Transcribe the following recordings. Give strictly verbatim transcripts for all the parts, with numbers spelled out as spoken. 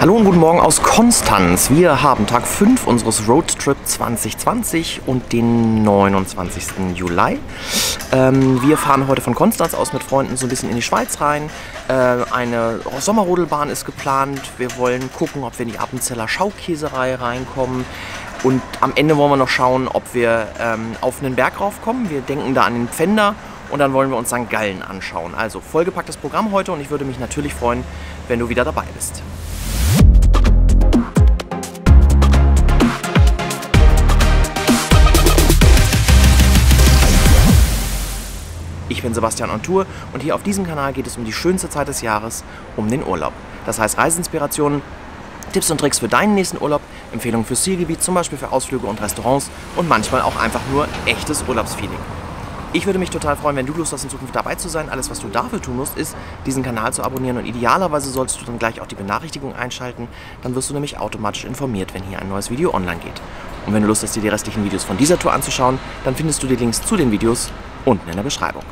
Hallo und guten Morgen aus Konstanz. Wir haben Tag fünf unseres Roadtrip zwanzig zwanzig und den neunundzwanzigsten Juli. Ähm, wir fahren heute von Konstanz aus mit Freunden so ein bisschen in die Schweiz rein. Äh, eine Sommerrodelbahn ist geplant. Wir wollen gucken, ob wir in die Appenzeller Schaukäserei reinkommen. Und am Ende wollen wir noch schauen, ob wir ähm, auf einen Berg raufkommen. Wir denken da an den Pfänder. Und dann wollen wir uns Sankt Gallen anschauen. Also vollgepacktes Programm heute und ich würde mich natürlich freuen, wenn du wieder dabei bist. Ich bin Sebastian on Tour und hier auf diesem Kanal geht es um die schönste Zeit des Jahres, um den Urlaub. Das heißt Reiseinspirationen, Tipps und Tricks für deinen nächsten Urlaub, Empfehlungen fürs Zielgebiet, zum Beispiel für Ausflüge und Restaurants und manchmal auch einfach nur echtes Urlaubsfeeling. Ich würde mich total freuen, wenn du Lust hast, in Zukunft dabei zu sein. Alles, was du dafür tun musst, ist, diesen Kanal zu abonnieren und idealerweise solltest du dann gleich auch die Benachrichtigung einschalten. Dann wirst du nämlich automatisch informiert, wenn hier ein neues Video online geht. Und wenn du Lust hast, dir die restlichen Videos von dieser Tour anzuschauen, dann findest du die Links zu den Videos unten in der Beschreibung.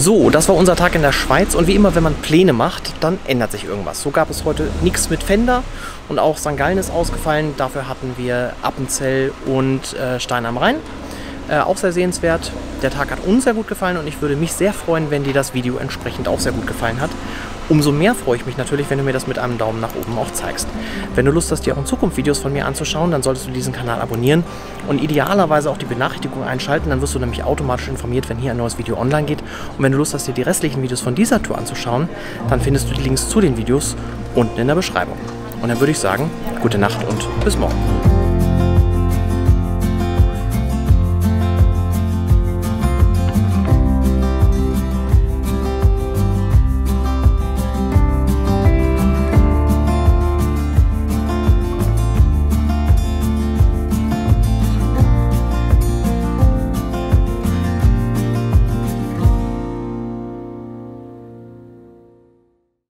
So, das war unser Tag in der Schweiz und wie immer, wenn man Pläne macht, dann ändert sich irgendwas. So gab es heute nichts mit Fender und auch Sankt Gallen ist ausgefallen. Dafür hatten wir Appenzell und äh, Stein am Rhein. Äh, auch sehr sehenswert. Der Tag hat uns sehr gut gefallen und ich würde mich sehr freuen, wenn dir das Video entsprechend auch sehr gut gefallen hat. Umso mehr freue ich mich natürlich, wenn du mir das mit einem Daumen nach oben auch zeigst. Wenn du Lust hast, dir auch in Zukunft Videos von mir anzuschauen, dann solltest du diesen Kanal abonnieren und idealerweise auch die Benachrichtigung einschalten. Dann wirst du nämlich automatisch informiert, wenn hier ein neues Video online geht. Und wenn du Lust hast, dir die restlichen Videos von dieser Tour anzuschauen, dann findest du die Links zu den Videos unten in der Beschreibung. Und dann würde ich sagen, gute Nacht und bis morgen.